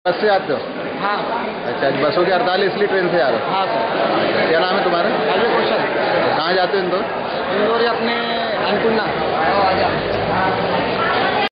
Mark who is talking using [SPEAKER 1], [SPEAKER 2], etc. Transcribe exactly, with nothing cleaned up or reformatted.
[SPEAKER 1] बस से आते हो?
[SPEAKER 2] हाँ।
[SPEAKER 1] अच्छा, बसों की हड़ताल है इसलिए ट्रेन से आ रहे हो?
[SPEAKER 2] हाँ सर।
[SPEAKER 1] क्या नाम है तुम्हारा?
[SPEAKER 2] अजय कौशल।
[SPEAKER 1] कहाँ जाते हो इंदौर?
[SPEAKER 2] इंदौर अपने अन्नपूर्णा।